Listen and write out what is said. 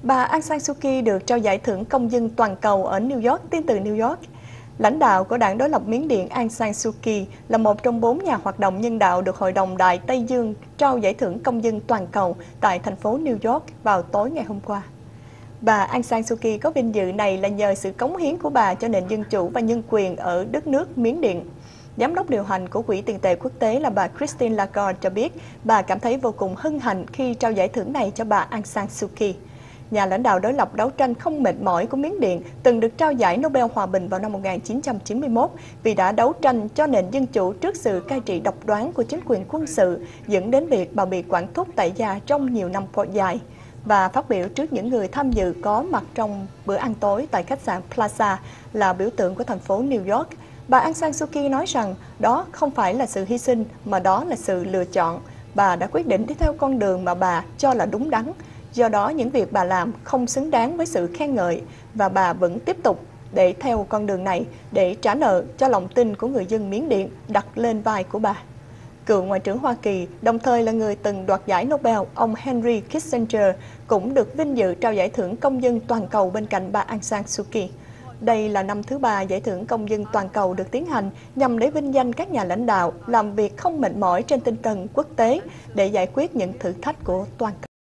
Bà Aung San Suu Kyi được trao giải thưởng công dân toàn cầu ở New York, tin từ New York. Lãnh đạo của đảng đối lập Miến Điện Aung San Suu Kyi là một trong 4 nhà hoạt động nhân đạo được Hội đồng Đại Tây Dương trao giải thưởng công dân toàn cầu tại thành phố New York vào tối ngày hôm qua. Bà Aung San Suu Kyi có vinh dự này là nhờ sự cống hiến của bà cho nền dân chủ và nhân quyền ở đất nước Miến Điện. Giám đốc điều hành của Quỹ tiền tệ quốc tế là bà Christine Lagarde cho biết bà cảm thấy vô cùng hân hạnh khi trao giải thưởng này cho bà Aung San Suu Kyi. Nhà lãnh đạo đối lập đấu tranh không mệt mỏi của Miến Điện từng được trao giải Nobel Hòa bình vào năm 1991 vì đã đấu tranh cho nền dân chủ trước sự cai trị độc đoán của chính quyền quân sự, dẫn đến việc bà bị quản thúc tại gia trong nhiều năm dài. Và phát biểu trước những người tham dự có mặt trong bữa ăn tối tại khách sạn Plaza là biểu tượng của thành phố New York, bà Aung San Suu Kyi nói rằng đó không phải là sự hy sinh mà đó là sự lựa chọn. Bà đã quyết định đi theo con đường mà bà cho là đúng đắn. Do đó, những việc bà làm không xứng đáng với sự khen ngợi và bà vẫn tiếp tục để theo con đường này để trả nợ cho lòng tin của người dân Miến Điện đặt lên vai của bà. Cựu Ngoại trưởng Hoa Kỳ, đồng thời là người từng đoạt giải Nobel, ông Henry Kissinger cũng được vinh dự trao giải thưởng công dân toàn cầu bên cạnh bà Aung San Suu Kyi. Đây là năm thứ 3 giải thưởng công dân toàn cầu được tiến hành nhằm để vinh danh các nhà lãnh đạo làm việc không mệt mỏi trên tinh thần quốc tế để giải quyết những thử thách của toàn cầu.